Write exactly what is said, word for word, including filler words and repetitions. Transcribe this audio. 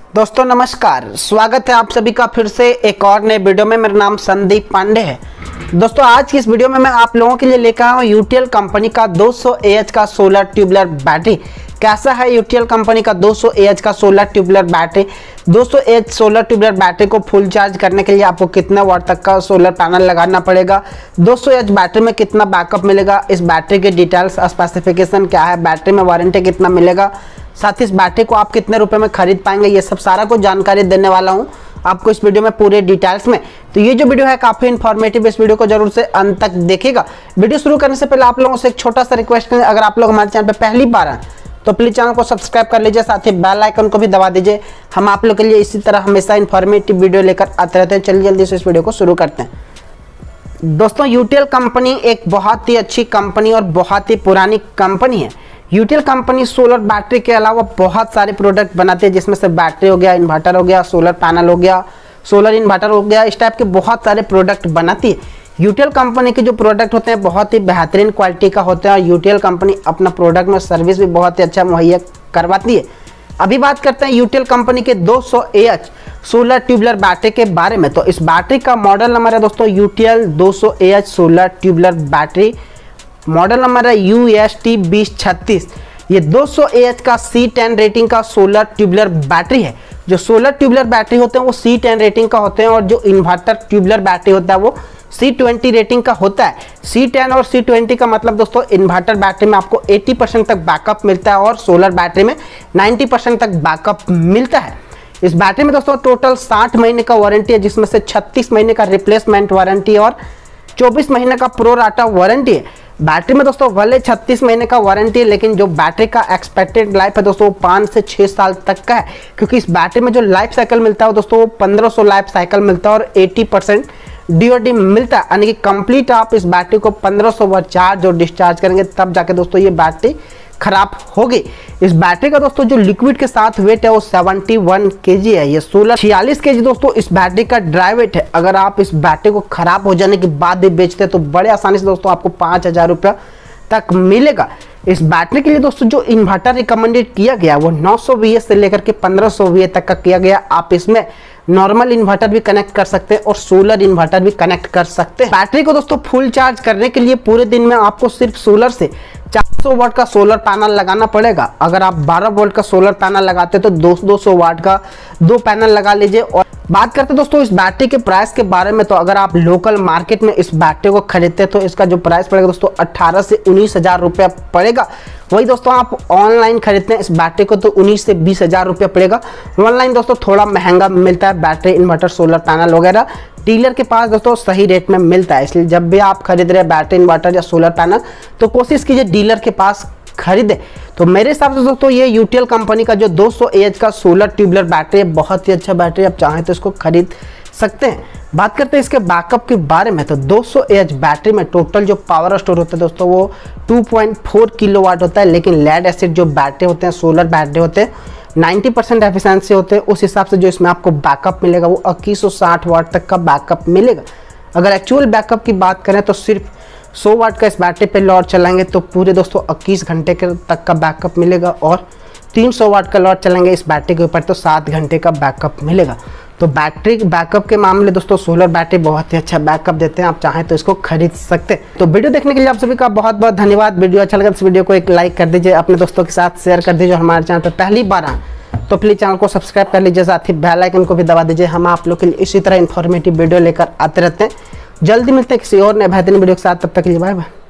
दोस्तों नमस्कार, स्वागत है आप सभी का फिर से एक और नए वीडियो में। मेरा नाम संदीप पांडे है। दोस्तों आज की इस वीडियो में मैं आप लोगों के लिए लेकर आया हूँ यूटीएल कंपनी का दो सौ ए एच का सोलर ट्यूबुलर बैटरी। कैसा है यूटीएल कंपनी का दो सौ ए एच का सोलर ट्यूबुलर बैटरी। दो सौ A H solar tubular battery को फुल चार्ज करने के लिए आपको कितना वाट तक का सोलर पैनल लगाना पड़ेगा, दो सौ ए एच बैटरी में कितना बैकअप मिलेगा, इस बैटरी के डिटेल्स स्पेसिफिकेशन क्या है, बैटरी में वारंटी कितना मिलेगा, साथ ही इस बैटरी को आप कितने रुपए में खरीद पाएंगे, ये सब सारा कुछ जानकारी देने वाला हूं आपको इस वीडियो में पूरे डिटेल्स में। तो ये जो वीडियो है काफी इन्फॉर्मेटिव, इस वीडियो को जरूर से अंत तक देखिएगा। वीडियो शुरू करने से पहले आप लोगों से एक छोटा सा रिक्वेस्ट है, अगर आप लोग हमारे चैनल पर पहली बार हैं तो प्लीज चैनल को सब्सक्राइब कर लीजिए, साथ ही बेल आइकन को भी दबा दीजिए। हम आप लोग के लिए इसी तरह हमेशा इन्फॉर्मेटिव वीडियो लेकर आते रहते हैं। चलिए जल्दी से इस वीडियो को शुरू करते हैं। दोस्तों यूटीएल कंपनी एक बहुत ही अच्छी कंपनी और बहुत ही पुरानी कंपनी है। यूटीएल कंपनी सोलर बैटरी के अलावा बहुत सारे प्रोडक्ट बनाते हैं, जिसमें से बैटरी हो गया, इन्वर्टर हो गया, सोलर पैनल हो गया, सोलर इन्वर्टर हो गया, इस टाइप के बहुत सारे प्रोडक्ट बनाती है। यूटीएल कंपनी के जो प्रोडक्ट होते हैं बहुत ही बेहतरीन क्वालिटी का होते हैं और यूटीएल कंपनी अपना प्रोडक्ट में सर्विस भी बहुत ही अच्छा मुहैया करवाती है। अभी बात करते हैं यूटीएल कंपनी के दो सौ A H solar tubular battery के बारे में। तो इस बैटरी का मॉडल नंबर है दोस्तों यूटीएल दो सौ A H solar tubular battery. Model number है यू एस टी बीस छत्तीस। ये दो सौ ए एच का सी टेन रेटिंग का सोलर ट्यूबुलर बैटरी है। जो सोलर ट्यूबुलर बैटरी होते हैं वो सी टेन रेटिंग का होते हैं और जो इन्वर्टर ट्यूबुलर बैटरी होता है वो सी ट्वेंटी रेटिंग का होता है। सी टेन और सी ट्वेंटी का मतलब दोस्तों इन्वर्टर बैटरी में आपको अस्सी परसेंट तक बैकअप मिलता है और सोलर बैटरी में नब्बे परसेंट तक बैकअप मिलता है। इस बैटरी में दोस्तों टोटल साठ महीने का वारंटी है, जिसमें से छत्तीस महीने का रिप्लेसमेंट वारंटी और चौबीस महीने का प्रो राटा वारंटी है। बैटरी में दोस्तों भले छत्तीस महीने का वारंटी है, लेकिन जो बैटरी का एक्सपेक्टेड लाइफ है दोस्तों पाँच से छः साल तक का है, क्योंकि इस बैटरी में जो लाइफ साइकिल मिलता है दोस्तों वो पंद्रह सौ लाइफ साइकिल मिलता है और अस्सी परसेंट डीओडी मिलता है। यानी कि कंप्लीट आप इस बैटरी को पंद्रह सौ बार चार्ज और डिस्चार्ज करेंगे तब जाके दोस्तों ये बैटरी खराब होगी। इस बैटरी का दोस्तों जो लिक्विड के साथ वेट है वो इकहत्तर केजी है। ये सोलर छियालीस केजी दोस्तों इस बैटरी का ड्राई वेट है। अगर आप इस बैटरी को खराब हो जाने के बाद भी बेचते हैं तो बड़े आसानी से दोस्तों आपको पाँच हजार रुपया तक मिलेगा। इस बैटरी के लिए दोस्तों जो इन्वर्टर रिकमेंडेड किया गया वो नौ सौ वी ए से लेकर के पंद्रह सौ वी ए तक का किया गया। आप इसमें नॉर्मल इन्वर्टर भी कनेक्ट कर सकते हैं और सोलर इन्वर्टर भी कनेक्ट कर सकते हैं। बैटरी को दोस्तों फुल चार्ज करने के लिए पूरे दिन में आपको सिर्फ सोलर से चार सौ वाट का सोलर पैनल लगाना पड़ेगा। अगर आप बारह वोल्ट का सोलर पैनल लगाते हैं तो दो सौ दो सौ वाट का दो पैनल लगा लीजिए। और बात करते हैं दोस्तों इस बैटरी के प्राइस के बारे में, तो अगर आप लोकल मार्केट में इस बैटरी को खरीदते हैं तो इसका जो प्राइस पड़ेगा दोस्तों अट्ठारह से उन्नीस हजार रुपया पड़ेगा। वही दोस्तों आप ऑनलाइन खरीदते हैं इस बैटरी को तो उन्नीस से बीस हजार रुपया पड़ेगा। ऑनलाइन दोस्तों थोड़ा महंगा मिलता है बैटरी, इन्वर्टर, सोलर पैनल वगैरह डीलर के पास दोस्तों सही रेट में मिलता है। इसलिए जब भी आप खरीद रहे हैं बैटरी, इन्वर्टर या सोलर पैनल तो कोशिश कीजिए डीलर के पास खरीदे। तो मेरे हिसाब से दोस्तों ये यूटीएल कंपनी का जो दो सौ ए एच का सोलर ट्यूबुलर बैटरी है बहुत ही अच्छा बैटरी, आप चाहें तो इसको खरीद सकते हैं। बात करते हैं इसके बैकअप के बारे में, तो दो सौ ए एच बैटरी में टोटल जो पावर स्टोर होता है दोस्तों वो दो पॉइंट चार किलोवाट होता है। लेकिन लेड एसिड जो बैटरी होते हैं, सोलर बैटरी होते हैं, नब्बे परसेंट एफिशिएंसी होते हैं। उस हिसाब से जो इसमें आपको बैकअप मिलेगा वो इक्कीस सौ साठ वाट तक का बैकअप मिलेगा। अगर एक्चुअल बैकअप की बात करें तो सिर्फ सौ वाट का इस बैटरी पे लॉट चलाएंगे तो पूरे दोस्तों इक्कीस घंटे के तक का बैकअप मिलेगा और तीन सौ वाट का लॉट चलाएंगे इस बैटरी के ऊपर तो सात घंटे का बैकअप मिलेगा। तो बैटरी बैकअप के मामले दोस्तों सोलर बैटरी बहुत ही अच्छा बैकअप देते हैं, आप चाहें तो इसको खरीद सकते हैं। तो वीडियो देखने के लिए आप सभी का बहुत बहुत धन्यवाद। वीडियो अच्छा लगा तो इस वीडियो को एक लाइक कर दीजिए, अपने दोस्तों के साथ शेयर कर दीजिए। और हमारे चैनल पर पहली बार आए तो प्लीज चैनल को सब्सक्राइब कर लीजिए, साथ ही बेल आइकन को भी दबा दीजिए। हम आप लोग के लिए इसी तरह इन्फॉर्मेटिव वीडियो लेकर आते रहते हैं। जल्दी मिलते हैं किसी और नए बेहतरीन वीडियो के साथ, तब तक के लिए बाय बाय।